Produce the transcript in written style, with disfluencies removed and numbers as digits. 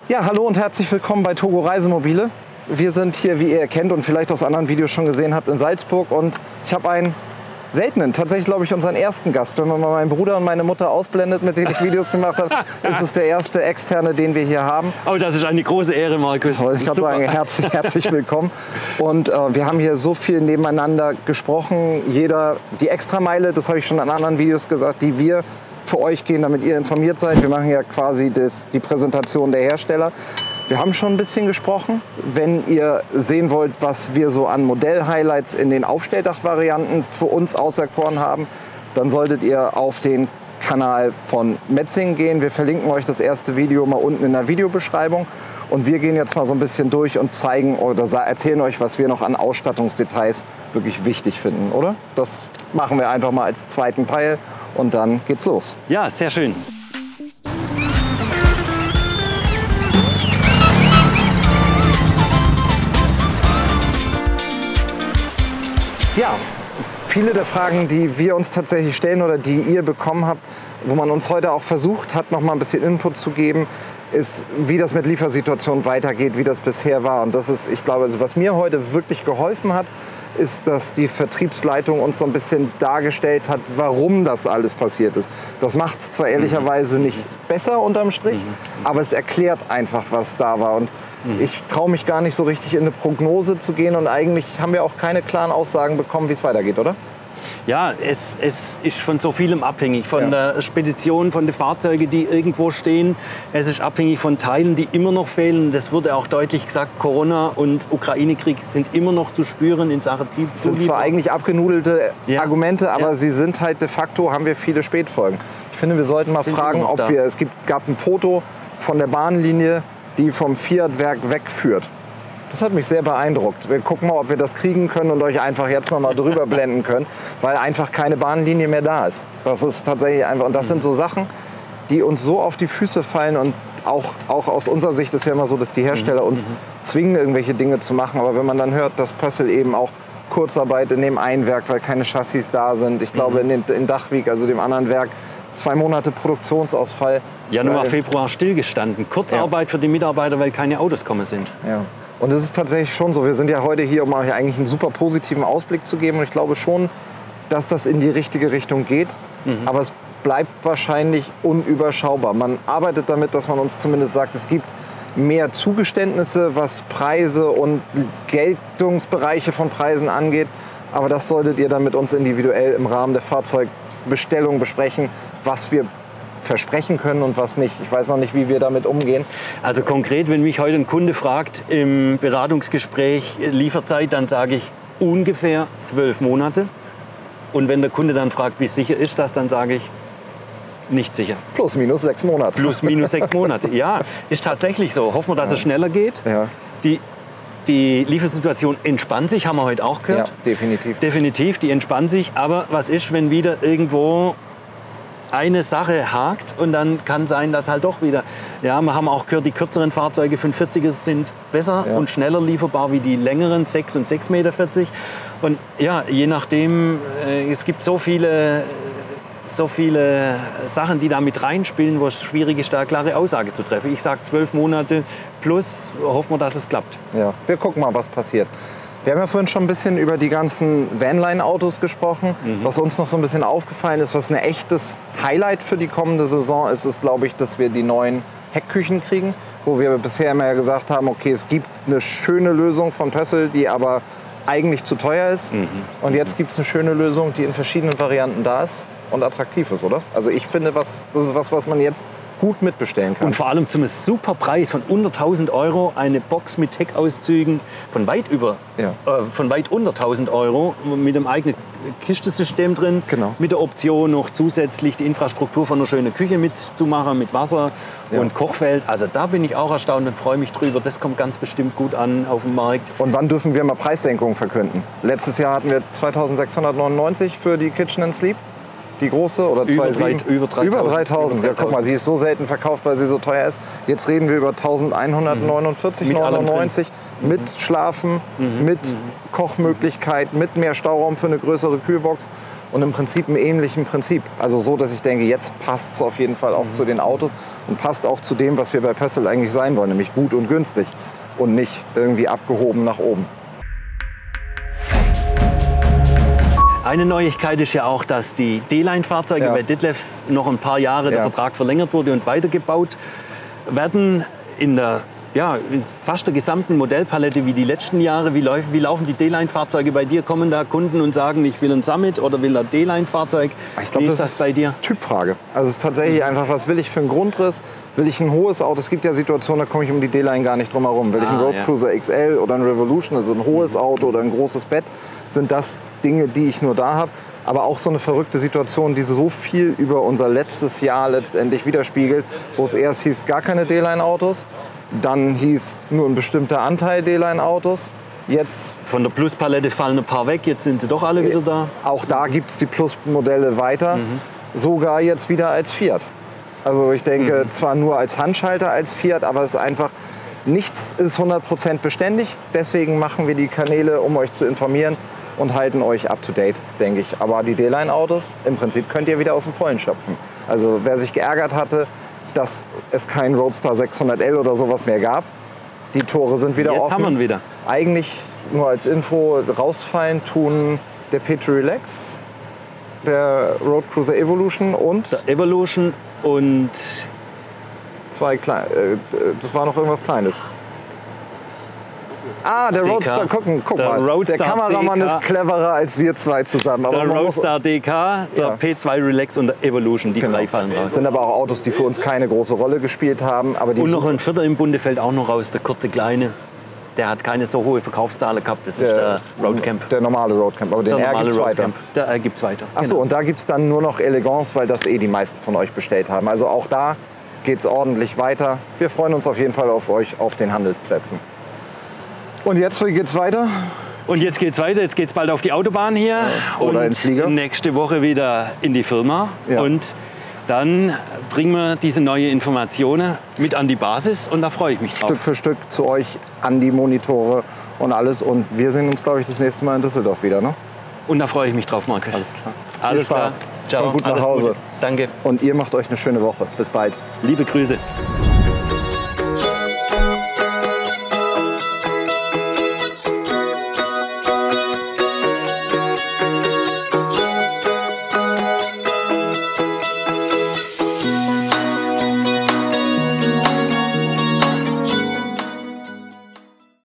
Ja, hallo und herzlich willkommen bei Togo Reisemobile. Wir sind hier, wie ihr kennt und vielleicht aus anderen Videos schon gesehen habt, in Salzburg und ich habe einen seltenen, tatsächlich glaube ich unseren ersten Gast. Wenn man mal meinen Bruder und meine Mutter ausblendet, mit denen ich Videos gemacht habe, ist es der erste Externe, den wir hier haben. Oh, das ist eine große Ehre, Markus. Ich kann sagen, herzlich willkommen. Und wir haben hier so viel nebeneinander gesprochen. Die Extrameile, das habe ich schon in anderen Videos gesagt, die wir für euch gehen, damit ihr informiert seid. Wir machen ja quasi die Präsentation der Hersteller. Wir haben schon ein bisschen gesprochen. Wenn ihr sehen wollt, was wir so an Modell-Highlights in den Aufstelldach-Varianten für uns auserkoren haben, dann solltet ihr auf den Kanal von Metzing gehen. Wir verlinken euch das erste Video mal unten in der Videobeschreibung. Und wir gehen jetzt mal so ein bisschen durch und zeigen oder erzählen euch, was wir noch an Ausstattungsdetails wirklich wichtig finden, oder? Das machen wir einfach mal als zweiten Teil und dann geht's los. Ja, sehr schön. Ja, viele der Fragen, die wir uns tatsächlich stellen oder die ihr bekommen habt, wo man uns heute auch versucht hat, noch mal ein bisschen Input zu geben, ist, wie das mit Liefersituationen weitergeht, wie das bisher war. Und das ist, ich glaube, also was mir heute wirklich geholfen hat, ist, dass die Vertriebsleitung uns so ein bisschen dargestellt hat, warum das alles passiert ist. Das macht es zwar ehrlicherweise nicht besser unterm Strich, aber es erklärt einfach, was da war. Und ich traue mich gar nicht so richtig in eine Prognose zu gehen und eigentlich haben wir auch keine klaren Aussagen bekommen, wie es weitergeht, oder? Ja, es ist von so vielem abhängig. Von der Spedition, von den Fahrzeugen, die irgendwo stehen. Es ist abhängig von Teilen, die immer noch fehlen. Das wurde auch deutlich gesagt, Corona und Ukraine-Krieg sind immer noch zu spüren in Sachen Zulieferung. Das sind zwar eigentlich abgenudelte Argumente, aber sie sind halt de facto, haben wir viele Spätfolgen. Ich finde, wir sollten mal fragen, ob es gab ein Foto von der Bahnlinie, die vom Fiat-Werk wegführt. Das hat mich sehr beeindruckt. Wir gucken mal, ob wir das kriegen können und euch einfach jetzt noch mal drüber blenden können, weil einfach keine Bahnlinie mehr da ist. Das ist tatsächlich einfach, und das sind so Sachen, die uns so auf die Füße fallen und auch aus unserer Sicht ist ja immer so, dass die Hersteller uns zwingen, irgendwelche Dinge zu machen. Aber wenn man dann hört, dass Pössl eben auch Kurzarbeit in dem einen Werk, weil keine Chassis da sind, ich glaube in Dachwig, also dem anderen Werk, 2 Monate Produktionsausfall. Januar, Februar stillgestanden. Kurzarbeit für die Mitarbeiter, weil keine Autos kommen sind. Ja. Und es ist tatsächlich schon so, wir sind ja heute hier, um euch eigentlich einen super positiven Ausblick zu geben. Und ich glaube schon, dass das in die richtige Richtung geht. Aber es bleibt wahrscheinlich unüberschaubar. Man arbeitet damit, dass man uns zumindest sagt, es gibt mehr Zugeständnisse, was Preise und Geltungsbereiche von Preisen angeht. Aber das solltet ihr dann mit uns individuell im Rahmen der Fahrzeugbestellung besprechen, was wir versprechen können und was nicht. Ich weiß noch nicht, wie wir damit umgehen. Also konkret, wenn mich heute ein Kunde fragt im Beratungsgespräch Lieferzeit, dann sage ich ungefähr 12 Monate. Und wenn der Kunde dann fragt, wie sicher ist das, dann sage ich nicht sicher. Plus minus 6 Monate. Plus minus 6 Monate. Ja, ist tatsächlich so. Hoffen wir, dass es schneller geht. Ja. Die Liefersituation entspannt sich, haben wir heute auch gehört. Ja, definitiv. Definitiv, die entspannt sich. Aber was ist, wenn wieder irgendwo eine Sache hakt und dann kann sein, dass halt doch wieder, ja, wir haben auch gehört, die kürzeren Fahrzeuge 540er sind besser und schneller lieferbar wie die längeren 6 und 6,40 Meter. Und ja, je nachdem, es gibt so viele Sachen, die da mit reinspielen, wo es schwierig ist, da eine klare Aussage zu treffen. Ich sage 12 Monate plus, hoffen wir, dass es klappt. Ja, wir gucken mal, was passiert. Wir haben ja vorhin schon ein bisschen über die ganzen Vanline-Autos gesprochen. Was uns noch so ein bisschen aufgefallen ist, was ein echtes Highlight für die kommende Saison ist, ist, glaube ich, dass wir die neuen Heckküchen kriegen, wo wir bisher immer gesagt haben, okay, es gibt eine schöne Lösung von Pössl, die aber eigentlich zu teuer ist. Und jetzt gibt es eine schöne Lösung, die in verschiedenen Varianten da ist und attraktiv ist, oder? Also ich finde, das ist was man jetzt gut mitbestellen kann. Und vor allem zum super Preis von unter 1.000 € eine Box mit Heckauszügen von weit unter 1.000 € mit dem eigenen Kistensystem drin. Genau. Mit der Option noch zusätzlich die Infrastruktur von einer schönen Küche mitzumachen, mit Wasser und Kochfeld. Also da bin ich auch erstaunt und freue mich drüber. Das kommt ganz bestimmt gut an auf dem Markt. Und wann dürfen wir mal Preissenkungen verkünden? Letztes Jahr hatten wir 2.699 für die Kitchen and Sleep. die große? Oder Über 2,7? über 3.000. Über 3.000. Ja, guck mal, sie ist so selten verkauft, weil sie so teuer ist. Jetzt reden wir über 1.149,99 mit Schlafen, mit Kochmöglichkeit, mit mehr Stauraum für eine größere Kühlbox. Und im Prinzip im ähnlichen Prinzip. Also so, dass ich denke, jetzt passt es auf jeden Fall auch zu den Autos und passt auch zu dem, was wir bei Pössl eigentlich sein wollen, nämlich gut und günstig und nicht irgendwie abgehoben nach oben. Eine Neuigkeit ist ja auch, dass die D-Line-Fahrzeuge bei Detlefs noch ein paar Jahre der Vertrag verlängert wurde und weitergebaut werden in der in fast der gesamten Modellpalette wie die letzten Jahre. Wie laufen die D-Line-Fahrzeuge bei dir? Kommen da Kunden und sagen, ich will ein Summit oder will ein D-Line-Fahrzeug? Ich glaube, das ist bei dir? Typfrage. Also es ist tatsächlich einfach, was will ich für einen Grundriss? Will ich ein hohes Auto? Es gibt ja Situationen, da komme ich um die D-Line gar nicht drum herum. Will ich einen Road Cruiser XL oder ein Revolution, also ein hohes Auto oder ein großes Bett, sind das Dinge, die ich nur da habe. Aber auch so eine verrückte Situation, die so viel über unser letztes Jahr letztendlich widerspiegelt, wo es erst hieß, gar keine D-Line-Autos. Dann hieß nur ein bestimmter Anteil D-Line-Autos. Jetzt von der Plus-Palette fallen ein paar weg, jetzt sind sie doch alle wieder da. Auch da gibt es die Plus-Modelle weiter, sogar jetzt wieder als Fiat. Also ich denke, zwar nur als Handschalter als Fiat, aber es ist einfach, nichts ist 100% beständig. Deswegen machen wir die Kanäle, um euch zu informieren und halten euch up to date, denke ich. Aber die D-Line-Autos, im Prinzip könnt ihr wieder aus dem Vollen schöpfen. Also wer sich geärgert hatte, dass es keinen Roadster 600L oder sowas mehr gab. Die Tore sind wieder offen. Jetzt haben wir ihn wieder. Eigentlich nur als Info rausfallen tun der P2 Relax, der Road Cruiser Evolution und der Evolution und zwei kleine. Das war noch irgendwas Kleines. Ah, der Roadster, guck mal, Roadster der Kameramann DK. Ist cleverer als wir zwei zusammen. Aber der Roadster DK, der P2 Relax und der Evolution, die drei fallen raus. Das sind aber auch Autos, die für uns keine große Rolle gespielt haben. Aber die und noch ein vierter im Bunde fällt auch noch raus, der kurze Kleine. Der hat keine so hohe Verkaufszahlen gehabt, das ist der Roadcamp. Der normale Roadcamp, aber den gibt es weiter. Der gibt es weiter. Achso, und da gibt es dann nur noch Elegance, weil das die meisten von euch bestellt haben. Also auch da geht es ordentlich weiter. Wir freuen uns auf jeden Fall auf euch auf den Handelsplätzen. Und jetzt geht's weiter? Und jetzt geht's weiter. Jetzt geht's bald auf die Autobahn hier. Oder und ins Flieger. Nächste Woche wieder in die Firma. Ja. Und dann bringen wir diese neue Informationen mit an die Basis. Und da freue ich mich drauf. Stück für Stück zu euch an die Monitore und alles. Und wir sehen uns, glaube ich, das nächste Mal in Düsseldorf wieder, ne? Und da freue ich mich drauf, Markus. Alles klar. Alles klar. Ciao. Kommt gut nach Alles Hause. Gute. Danke. Und ihr macht euch eine schöne Woche. Bis bald. Liebe Grüße.